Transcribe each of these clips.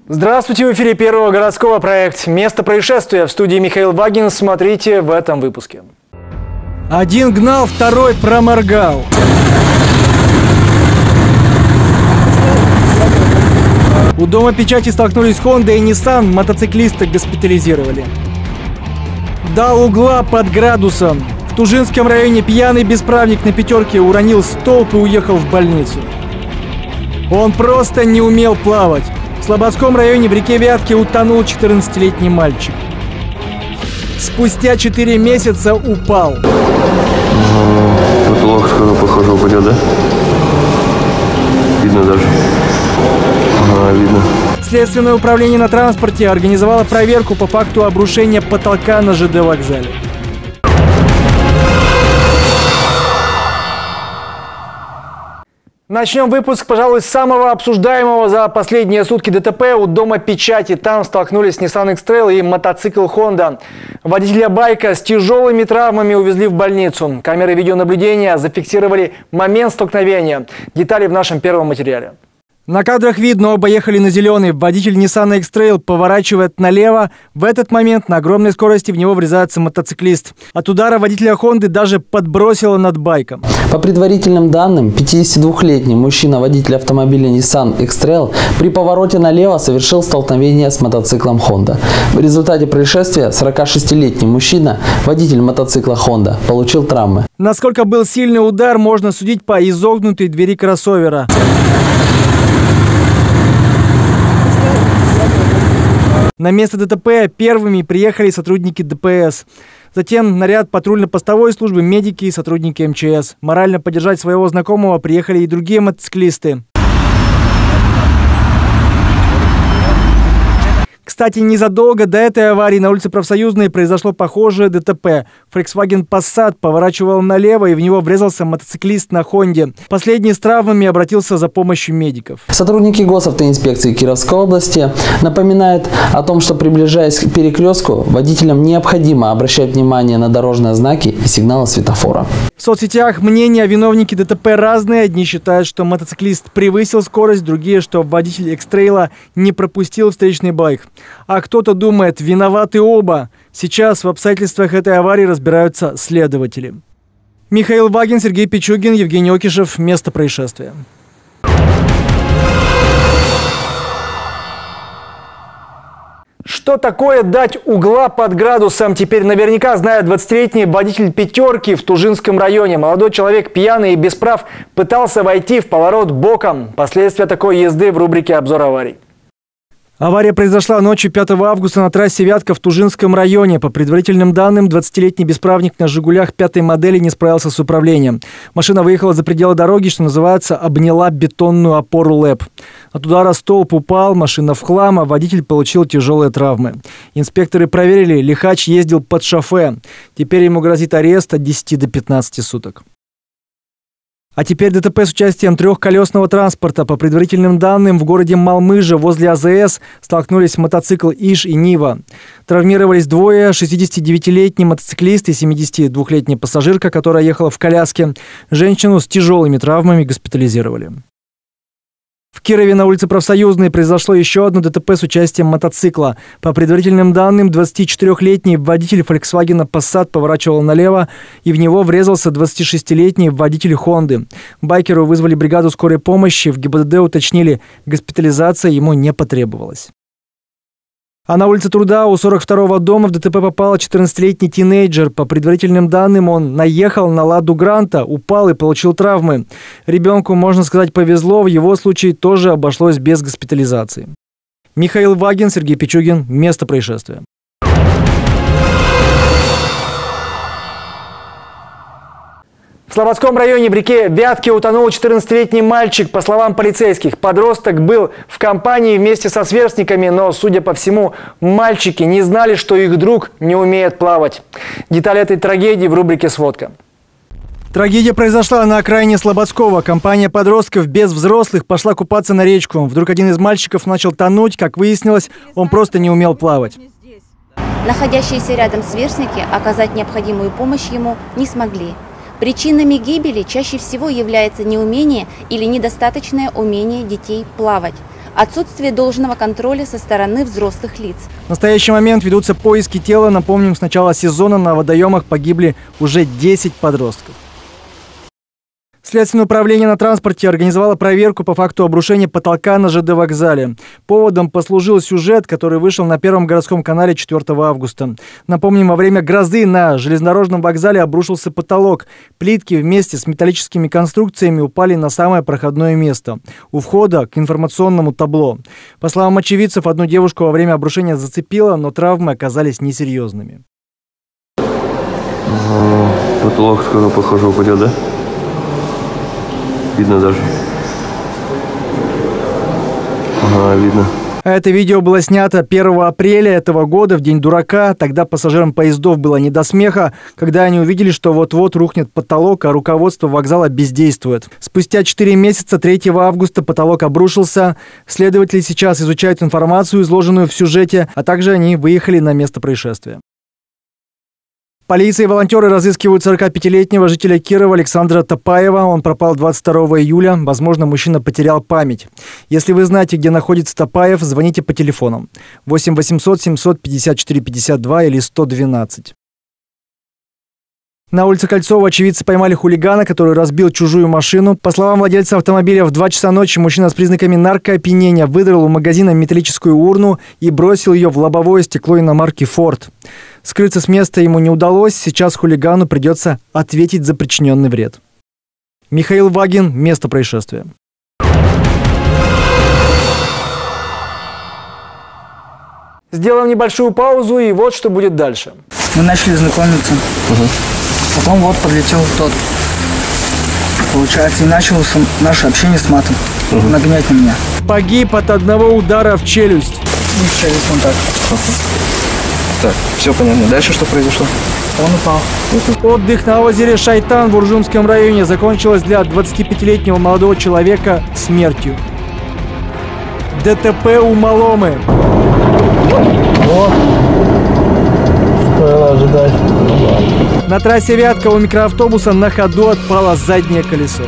Здравствуйте, в эфире Первого городского проект «Место происшествия». В студии Михаил Вагин. Смотрите в этом выпуске. Один гнал, второй проморгал. У дома печати столкнулись Honda и Nissan, мотоциклиста госпитализировали. До угла под градусом. В Тужинском районе пьяный бесправник на пятерке уронил столб и уехал в больницу. Он просто не умел плавать. В Слободском районе в реке Вятке утонул 14-летний мальчик. Спустя 4 месяца упал. Потолок скоро, похоже, упадет, да? Видно даже. Ага, видно. Следственное управление на транспорте организовало проверку по факту обрушения потолка на ЖД вокзале. Начнем выпуск, пожалуй, с самого обсуждаемого за последние сутки ДТП у дома печати. Там столкнулись Nissan X-Trail и мотоцикл Honda. Водителя байка с тяжелыми травмами увезли в больницу. Камеры видеонаблюдения зафиксировали момент столкновения. Детали в нашем первом материале. На кадрах видно, оба ехали на зеленый. Водитель Nissan X-Trail поворачивает налево. В этот момент на огромной скорости в него врезается мотоциклист. От удара водителя Honda даже подбросило над байком. По предварительным данным, 52-летний мужчина, водитель автомобиля Nissan X-Trail, при повороте налево совершил столкновение с мотоциклом Honda. В результате происшествия 46-летний мужчина, водитель мотоцикла Honda, получил травмы. Насколько был сильный удар, можно судить по изогнутой двери кроссовера. На место ДТП первыми приехали сотрудники ДПС. Затем наряд патрульно-постовой службы, медики и сотрудники МЧС. Морально поддержать своего знакомого приехали и другие мотоциклисты. Кстати, незадолго до этой аварии на улице Профсоюзной произошло похожее ДТП. Volkswagen Passat поворачивал налево, и в него врезался мотоциклист на Honda. Последний с травмами обратился за помощью медиков. Сотрудники госавтоинспекции Кировской области напоминают о том, что, приближаясь к перекрестку, водителям необходимо обращать внимание на дорожные знаки и сигналы светофора. В соцсетях мнения о виновнике ДТП разные. Одни считают, что мотоциклист превысил скорость, другие, что водитель X-Trail не пропустил встречный байк. А кто-то думает, виноваты оба. Сейчас в обстоятельствах этой аварии разбираются следователи. Михаил Вагин, Сергей Пичугин, Евгений Окишев. Место происшествия. Что такое дать угла под градусом, теперь наверняка знает 20-летний водитель пятерки в Тужинском районе. Молодой человек, пьяный и без прав, пытался войти в поворот боком. Последствия такой езды в рубрике «Обзор аварий». Авария произошла ночью 5 августа на трассе Вятка в Тужинском районе. По предварительным данным, 20-летний бесправник на «Жигулях» 5-й модели не справился с управлением. Машина выехала за пределы дороги, что называется, обняла бетонную опору ЛЭП. От удара столб упал, машина в хлам, а водитель получил тяжелые травмы. Инспекторы проверили, лихач ездил под шофе. Теперь ему грозит арест от 10 до 15 суток. А теперь ДТП с участием трехколесного транспорта. По предварительным данным, в городе Малмыжа возле АЗС столкнулись мотоцикл «Иж» и «Нива». Травмировались двое: 69-летний мотоциклист и 72-летняя пассажирка, которая ехала в коляске. Женщину с тяжелыми травмами госпитализировали. В Кирове на улице Профсоюзной произошло еще одно ДТП с участием мотоцикла. По предварительным данным, 24-летний водитель Volkswagen Passat поворачивал налево, и в него врезался 26-летний водитель Honda. Байкеру вызвали бригаду скорой помощи. В ГИБДД уточнили, госпитализация ему не потребовалась. А на улице Труда у 42-го дома в ДТП попал 14-летний тинейджер. По предварительным данным, он наехал на «Ладу Гранта», упал и получил травмы. Ребенку, можно сказать, повезло, в его случае тоже обошлось без госпитализации. Михаил Вагин, Сергей Пичугин. Место происшествия. В Слободском районе в реке Вятке утонул 14-летний мальчик. По словам полицейских, подросток был в компании вместе со сверстниками, но, судя по всему, мальчики не знали, что их друг не умеет плавать. Детали этой трагедии в рубрике «Сводка». Трагедия произошла на окраине Слободского. Компания подростков без взрослых пошла купаться на речку. Вдруг один из мальчиков начал тонуть. Как выяснилось, он просто не умел плавать. Находящиеся рядом сверстники оказать необходимую помощь ему не смогли. Причинами гибели чаще всего является неумение или недостаточное умение детей плавать. отсутствие должного контроля со стороны взрослых лиц. В настоящий момент ведутся поиски тела. Напомним, с начала сезона на водоемах погибли уже 10 подростков. Следственное управление на транспорте организовало проверку по факту обрушения потолка на ЖД вокзале. Поводом послужил сюжет, который вышел на Первом городском канале 4 августа. Напомним, во время грозы на железнодорожном вокзале обрушился потолок. Плитки вместе с металлическими конструкциями упали на самое проходное место – у входа к информационному табло. По словам очевидцев, одну девушку во время обрушения зацепило, но травмы оказались несерьезными. Потолок скоро, похоже, упадет, да? Видно даже. Ага, видно. Это видео было снято 1 апреля этого года, в День дурака. Тогда пассажирам поездов было не до смеха, когда они увидели, что вот-вот рухнет потолок, а руководство вокзала бездействует. Спустя 4 месяца, 3 августа, потолок обрушился. Следователи сейчас изучают информацию, изложенную в сюжете, а также они выехали на место происшествия. Полиция и волонтеры разыскивают 45-летнего жителя Кирова Александра Топаева. Он пропал 22 июля. Возможно, мужчина потерял память. Если вы знаете, где находится Топаев, звоните по телефонам 8 800 754 52 или 112. На улице Кольцова очевидцы поймали хулигана, который разбил чужую машину. По словам владельца автомобиля, в 2 часа ночи мужчина с признаками наркоопьянения выдрал у магазина металлическую урну и бросил ее в лобовое стекло иномарки «Форд». Скрыться с места ему не удалось. Сейчас хулигану придется ответить за причиненный вред. Михаил Вагин. Место происшествия. Сделаем небольшую паузу, и вот что будет дальше. Мы начали знакомиться. Потом вот подлетел тот. Получается, и началось наше общение с матом. Нагонять на меня. Погиб от одного удара в челюсть. И в челюсть он так. Так, все понятно. Дальше что произошло? Он упал. Отдых на озере Шайтан в Уржумском районе закончилось для 25-летнего молодого человека смертью. ДТП у Маломы. Стоило ожидать. На трассе Вятка у микроавтобуса на ходу отпало заднее колесо.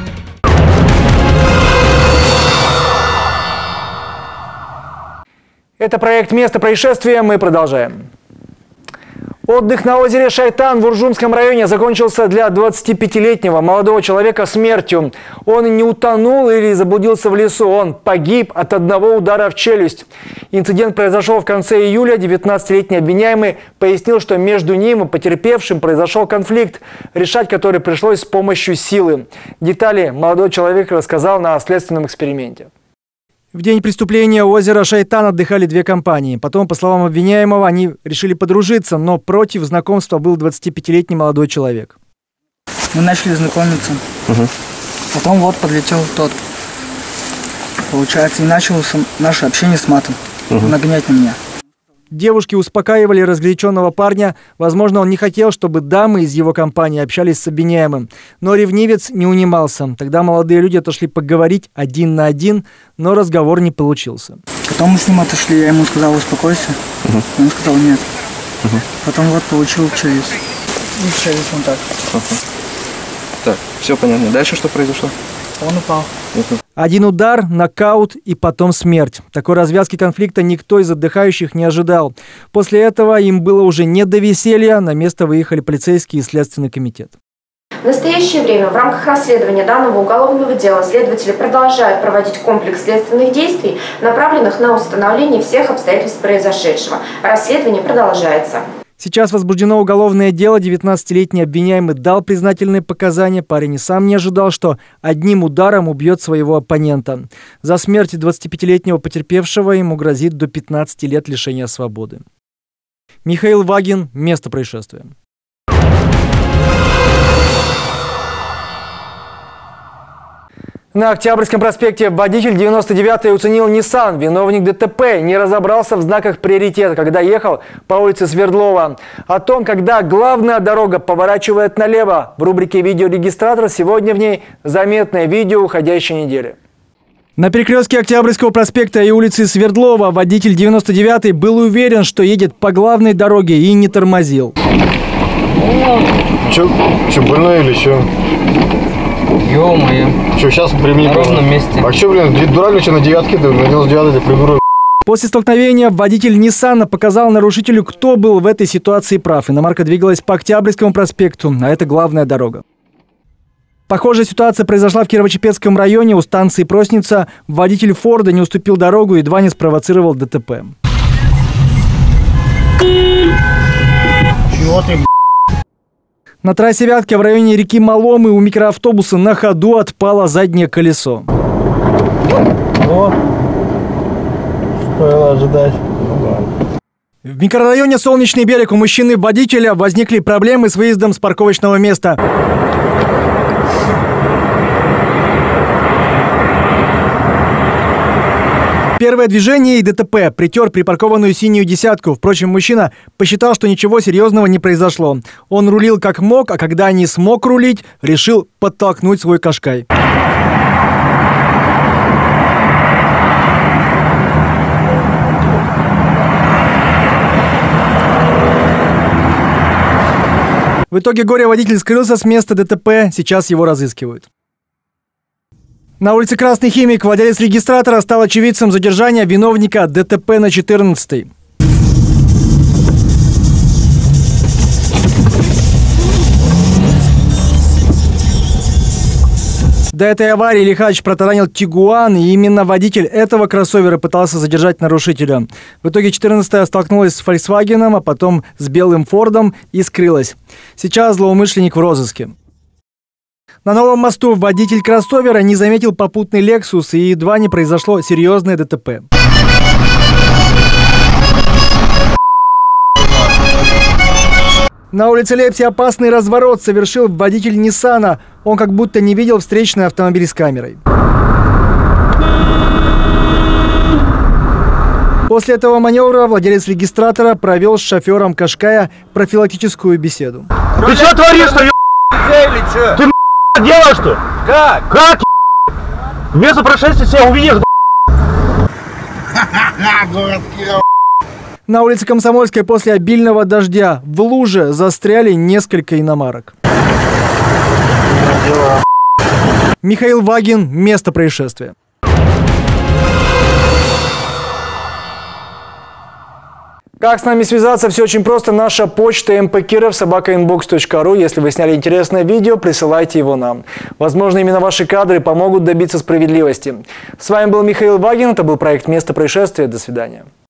Это проект «Место происшествия». Мы продолжаем. Отдых на озере Шайтан в Уржумском районе закончился для 25-летнего молодого человека смертью. Он не утонул или заблудился в лесу, он погиб от одного удара в челюсть. Инцидент произошел в конце июля. 19-летний обвиняемый пояснил, что между ним и потерпевшим произошел конфликт, решать который пришлось с помощью силы. Детали молодой человек рассказал на следственном эксперименте. В день преступления у озера Шайтан отдыхали 2 компании. Потом, по словам обвиняемого, они решили подружиться, но против знакомства был 25-летний молодой человек. Мы начали знакомиться. Потом вот подлетел тот. Получается, и началось наше общение с матом. Нагонять на меня. Девушки успокаивали разгоряченного парня. Возможно, он не хотел, чтобы дамы из его компании общались с обвиняемым. Но ревнивец не унимался. Тогда молодые люди отошли поговорить 1 на 1, но разговор не получился. Потом мы с ним отошли, я ему сказал: успокойся. Он сказал: нет. Потом вот получил челюсть. И в челюсть он так. Так, все понятно. Дальше что произошло? Он упал. 1 удар, нокаут и потом смерть. Такой развязки конфликта никто из отдыхающих не ожидал. После этого им было уже не до веселья. На место выехали полицейские и следственный комитет. В настоящее время в рамках расследования данного уголовного дела следователи продолжают проводить комплекс следственных действий, направленных на установление всех обстоятельств произошедшего. Расследование продолжается. Сейчас возбуждено уголовное дело. 19-летний обвиняемый дал признательные показания. Парень и сам не ожидал, что одним ударом убьет своего оппонента. За смерть 25-летнего потерпевшего ему грозит до 15 лет лишения свободы. Михаил Вагин. Место происшествия. На Октябрьском проспекте водитель 99-й уценил Nissan. Виновник ДТП не разобрался в знаках приоритета, когда ехал по улице Свердлова. О том, когда главная дорога поворачивает налево, в рубрике «Видеорегистратор» сегодня в ней заметное видео уходящей недели. На перекрестке Октябрьского проспекта и улицы Свердлова водитель 99-й был уверен, что едет по главной дороге и не тормозил. Че, больной или что? Ё-моё. Что, сейчас применим? На ровном месте. А что, блин, дурак ли, что на девятке, ты на 99-й, ты приберу. После столкновения водитель Ниссана показал нарушителю, кто был в этой ситуации прав. Иномарка двигалась по Октябрьскому проспекту, а это главная дорога. Похожая ситуация произошла в Кирово-Чепецком районе у станции Просница. Водитель Форда не уступил дорогу и едва не спровоцировал ДТП. Чего ты, На трассе Вятка в районе реки Маломы у микроавтобуса на ходу отпало заднее колесо. Вот. Стоило ожидать. В микрорайоне Солнечный берег у мужчины-водителя возникли проблемы с выездом с парковочного места. Первое движение и ДТП. Притер припаркованную синюю десятку. Впрочем, мужчина посчитал, что ничего серьезного не произошло. Он рулил как мог, а когда не смог рулить, решил подтолкнуть свой Кашкай. В итоге горе-водитель скрылся с места ДТП, сейчас его разыскивают. На улице Красный Химик владелец регистратора стал очевидцем задержания виновника ДТП на 14-й. До этой аварии лихач протаранил Тигуан, и именно водитель этого кроссовера пытался задержать нарушителя. В итоге 14-я столкнулась с Volkswagen, а потом с белым Фордом и скрылась. Сейчас злоумышленник в розыске. На Новом мосту водитель кроссовера не заметил попутный Lexus, и едва не произошло серьезное ДТП. На улице Лепси опасный разворот совершил водитель Ниссана. Он как будто не видел встречный автомобиль с камерой. После этого маневра владелец регистратора провел с шофером Кашкая профилактическую беседу. Ты что творишь-то, Ты делаешь что? Как? Место происшествия себя увидишь, На улице Комсомольской после обильного дождя в луже застряли несколько иномарок. Михаил Вагин. Место происшествия. Как с нами связаться? Все очень просто. Наша почта mpkirov@inbox.ru. Если вы сняли интересное видео, присылайте его нам. Возможно, именно ваши кадры помогут добиться справедливости. С вами был Михаил Вагин. Это был проект «Место происшествия». До свидания.